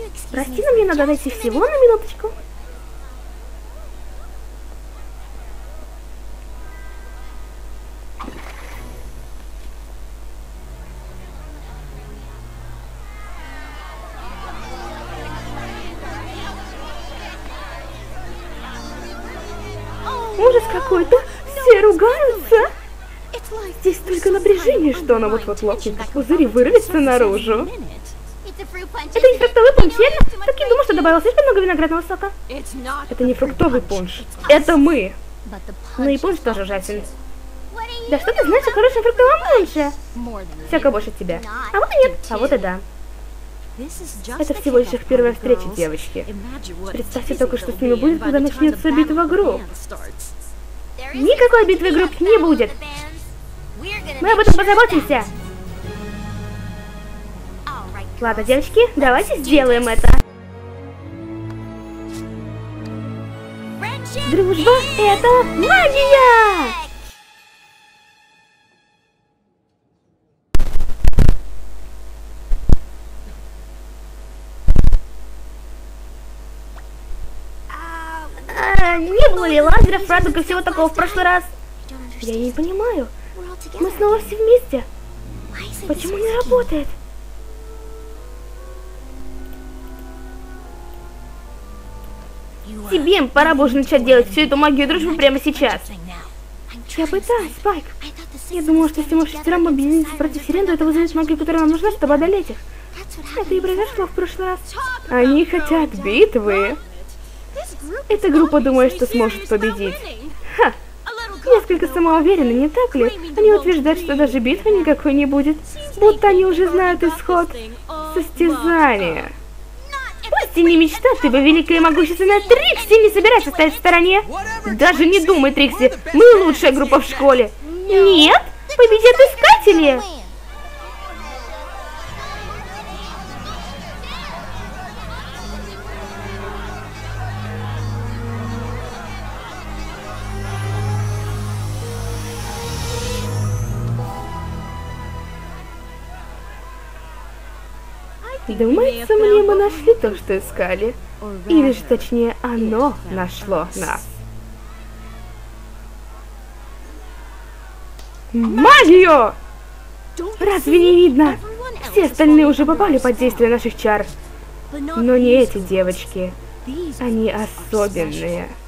Прости, но мне надо дойти всего на минуточку. Ужас какой-то! Все ругаются! Здесь столько напряжения, что оно вот-вот лопнет, как пузырь и вырвется наружу. Это не фруктовый пунш, верно? Так я думаю, что добавил слишком много виноградного сока. Это не фруктовый пунш. Это мы. Ну и пунш тоже ужасен. Да что ты знаешь о хорошем фруктовом пунше? Всяко больше тебя. А вот и нет, а вот и да. Это всего лишь их первая встреча, девочки. Представьте только, что с ними будет, когда начнется битва групп. Никакой битвы групп не будет. Мы об этом позаботимся. Ладно, девочки, давайте сделаем это. Дружба — это магия! Не было ли лазеров, радуг и всего такого в прошлый раз? Я не понимаю. Мы снова все вместе. Почему не работает? Тебе пора бы уже начать делать всю эту магию дружбы прямо сейчас. Я пытаюсь, Спайк. Я думала, что если мы шестером объединиться против сирен, то это вызовет магию, которая нам нужна, чтобы одолеть их. Это и произошло в прошлый раз. Они хотят битвы. Эта группа думает, что сможет победить. Ха! Несколько самоуверенно, не так ли? Они утверждают, что даже битвы никакой не будет. Будто они уже знают исход состязания. Пусть и не мечта, ты бы великая и могущественная Трикси не собирайся стоять в стороне. Даже не думай, Трикси, мы лучшая группа в школе. Нет, победят искатели. Думается, мне мы нашли то, что искали. Или же, точнее, оно нашло нас. Магию! Разве не видно? Все остальные уже попали под действие наших чар. Но не эти девочки. Они особенные.